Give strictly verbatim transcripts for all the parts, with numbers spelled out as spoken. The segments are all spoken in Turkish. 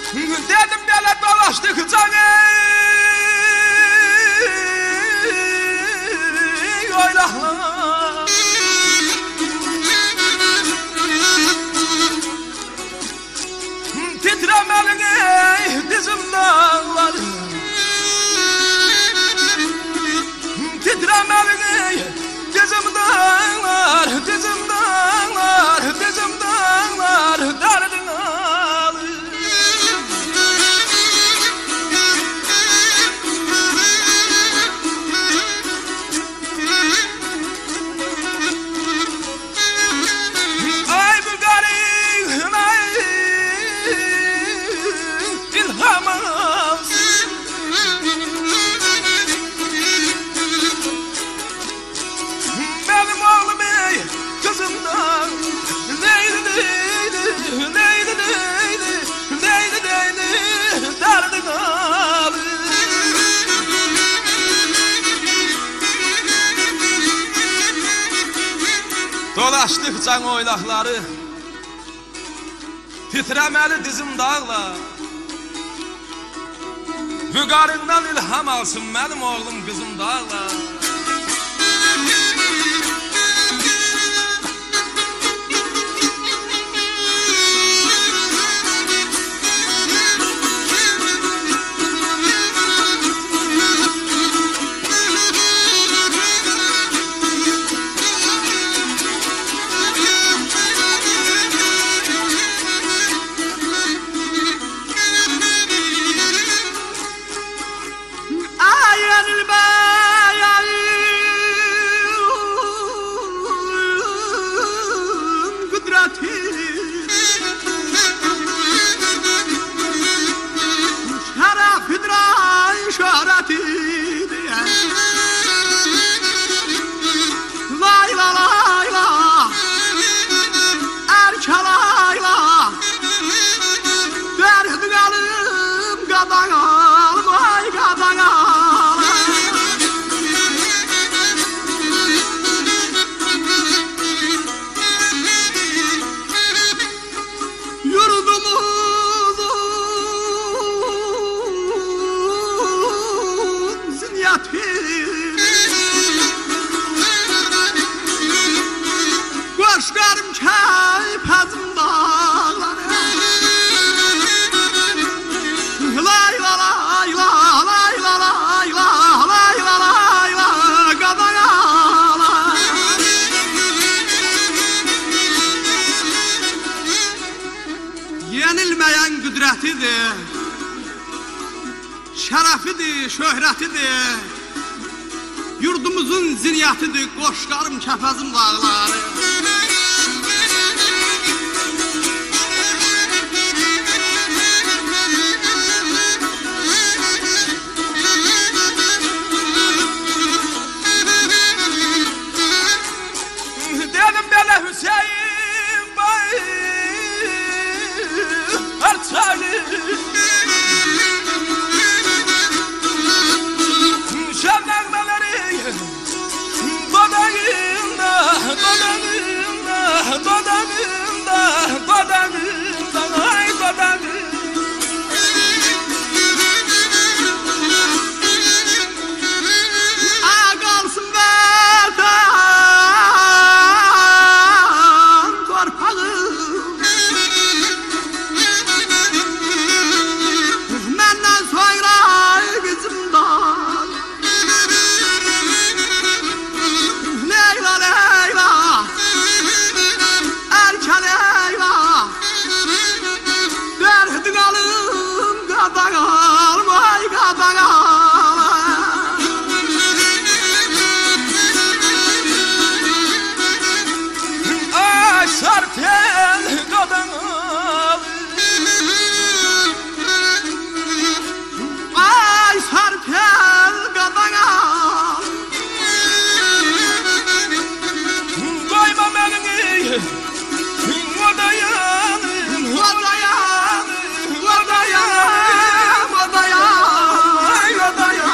Dedim böyle dolaştık canı oylaklar. Titremelin dizim dağlar, titremelin dizim dağlar, dizim dağlar, dizim dağlar, derdin alır. Ay bu garip, ay ilham alsın. Benim oğlum ey kızımdan neydi neydi neydi neydi neydi neydi derdin alır. Dolaştık can oylakları, titremeli dizim dağlar. Vügarından ilham alsın benim oğlum kızım dağlar. Koşkarım kaypazım dağlara, lay la lay la lay la lay la lay la lay la kadağala. Yenilmeyen kudretidir, şerefidir, şöhretidir, yurdumuzun ziniyyətidir, qoşqarım kəfəzim dağları. Dedim belə Hüseyin bay arçalı, şevnekmeleri dodağımda, dodağımda, dodağımda, dodağımda, ay dodağımda. Ağa kalsın vatan torpağım, menden sonra bizim dağ. Leyla Leyla, erken Leyla, derdin alım kadar almay kadar alay. Ay sartel kadar alay, ay sartel kadar alay. Koyma beni odaya, odaya, odaya, odaya, odaya.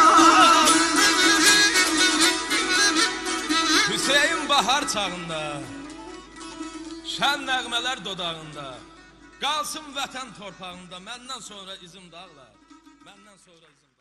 Hüseyin bahar çağında, şən nəğmələr dodağında, Qalsın vətən torpağında məndən sonra izim dağlar. Məndən sonra izim